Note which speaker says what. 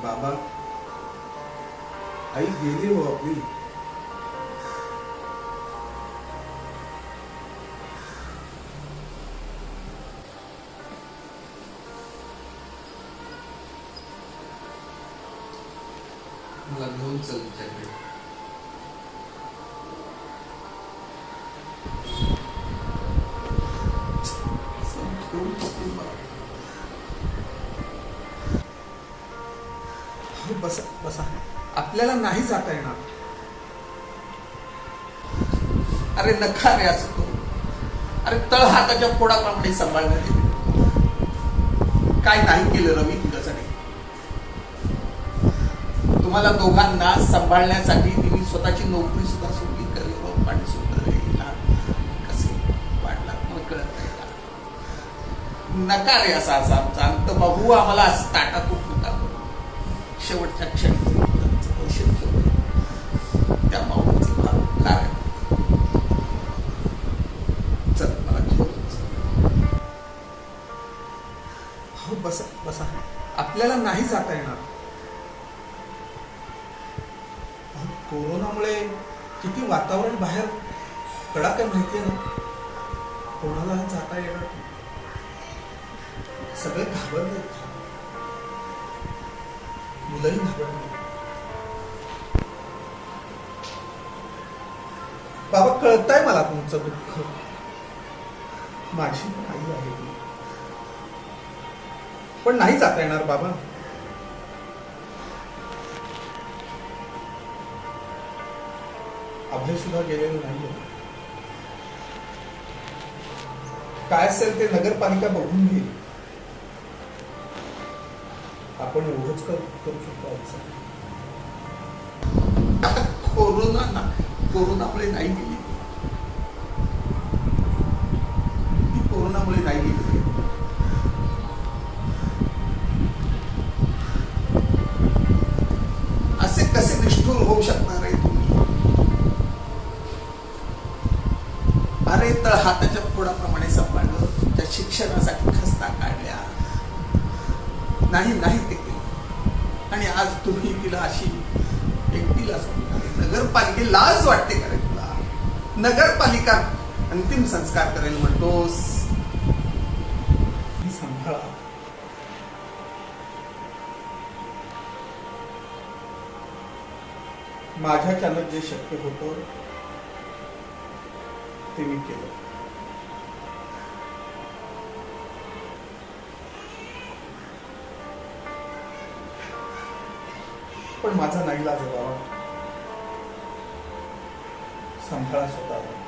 Speaker 1: बाबा, आई गेली हो आपली.
Speaker 2: मला घेऊन चल तिच्याकडे.
Speaker 1: बसा बसा, आपल्याला नाही जाता येणार.
Speaker 2: अरे नका रे असं करू. अरे तळ हाताच्या फोडाप्रमाणे सांभाळण्यात येते. काय नाही केलं रवी तुझ्यासाठी. तुम्हाला दोघांना सांभाळण्यासाठी तिने स्वतःची नोकरी सुद्धा सोडली. करिअर आणि सुद्धा कसे वाटला मला कळत नाही का. नका रे असा असा आमचा अंत बघू. आम्हाला असं ताटातूट नका करू. शेवटच्या क्षणी त्या माऊलीचे भाव काय. चल मला घेऊन चल.
Speaker 1: हो बसा बसा, आपल्याला नाही जाता येणार. कोरोनामुळे किती वातावरण बाहेर कडाक आहे माहितीये ना. कोणाला जाता येणार. सगळे घाबरले, मुलंही घाबरले. बाबा कळतंय मला तुमचं दुःख. माझी आई आहे ती, पण नाही जाता येणार बाबा. अभय सुद्धा गेलेलं नाहीये. काय असेल ते नगरपालिका बघून घेईल. आपण एवढंच करू शकतो.
Speaker 2: कोरोनामुळे नाही गेली. ती कोरोनामुळे नाही गेली. असे कसे निष्ठुर होऊ शकणार आहे तुम्ही. अरे तळ हाताच्या फोडाप्रमाणे सांभाळलं. त्या शिक्षणासाठी खस्ता काढल्या. नाही नाही ते केलं. आणि आज तुम्ही तिला अशी एकटीला सोडून नगरपालिकेला लाज वाटते का रे तुला. नगरपालिका अंतिम संस्कार करेल म्हणतोस.
Speaker 1: सांभाळा. माझ्याच्यानं जे शक्य होतं ते मी केलं. पण माझा नाईलाज आहे बाबा. सांभाळा स्वतःला.